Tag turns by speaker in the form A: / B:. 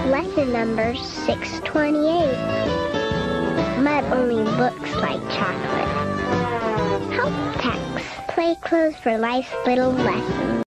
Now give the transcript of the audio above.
A: Lesson number 628. Mud only looks like chocolate. Help text. Play clothes for life's little lessons.